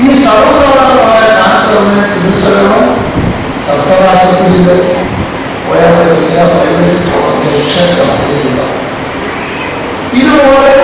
ഈ സർവ്വസാധാരണമായ ക്യാൻസറിന് ചികിത്സകളോ സർക്കാർ ആശുപത്രിയിൽ പോയാൽ പറ്റില്ല, പ്രൈവറ്റിൽ പോകണം, ലക്ഷക്കണക്കിനുള്ള. ഇതുപോലെ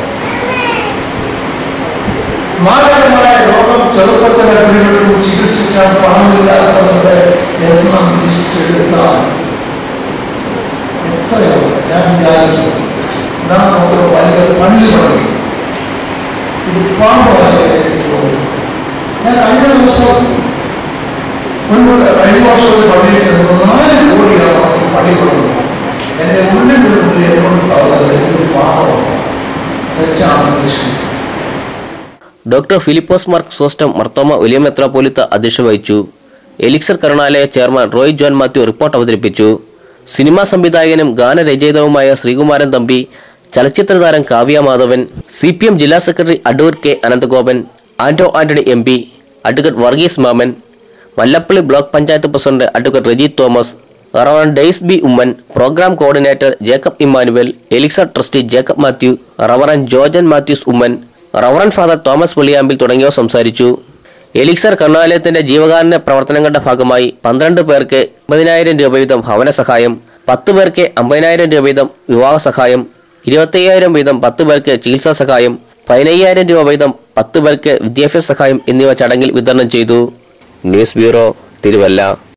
മാരകമായ രോഗം ചെറുപ്പത്തിലെ പിടിപെട്ടു ചികിത്സിക്കാൻ പണമില്ലാത്തവരുടെ എണ്ണം ലിസ്റ്റ് എടുത്താൽ എത്രയാണ്? ഞാൻ വിചാരിച്ചു നാം നമുക്ക് വലിയ പണി തുടങ്ങി. ഇത് പാമ്പല്ലേ എനിക്ക് തോന്നുന്നു. ഞാൻ കഴിഞ്ഞ ദിവസം കഴിഞ്ഞ വർഷം ഒരു പള്ളിയിൽ ചെന്നു 4 കോടിയാണ് നമുക്ക് പണി കൊടുക്കുന്നത്. എൻ്റെ ഉള്ളിൽ എന്നോട് പറഞ്ഞത് ഇത് പാമ്പമാണ്, തെറ്റാണ്. ഡോക്ടർ ഫിലിപ്പോസ് മാർ ക്രിസോസ്റ്റം മർത്തോമ വലിയ മെത്രാപ്പോലീത്ത അധ്യക്ഷത വഹിച്ചു. Elixir Karunalaya chairman Roy John Mathew report അവതരിപ്പിച്ചു. സിനിമാ സംവിധായകനും ഗാനരചയിതാവുമായ ശ്രീകുമാരൻ തമ്പി, ചലച്ചിത്ര താരം കാവ്യ മാധവൻ, CPM ജില്ലാ secretary advocate K Ananthagopan, Anto Antony MP, advocate Varghese Mammen, Mallappally block panchayat president advocate Reji Thomas, reverend Dais B Oommen, programme coordinator Jacob Emmanuel, Elixir trustee Jacob Mathew, reverend Georgen Mathews Oommen, reverend father Thomas Velliyampil തുടങ്ങിയവർ സംസാരിച്ചു. എലിക്സർ കരുണാലയത്തിന്റെ ജീവകാരുണ്യ പ്രവർത്തനങ്ങളുടെ ഭാഗമായി 12 പേർക്ക് 50,000 രൂപ വീതം ഭവന സഹായം, 10 പേർക്ക് 50,000 രൂപ വീതം വിവാഹ സഹായം, 25,000 വീതം 10 പേർക്ക് ചികിത്സാ സഹായം, 15,000 രൂപ വീതം 10 പേർക്ക് വിദ്യാഭ്യാസ സഹായം എന്നിവ ചടങ്ങിൽ വിതരണം ചെയ്തു. News bureau, Thiruvalla.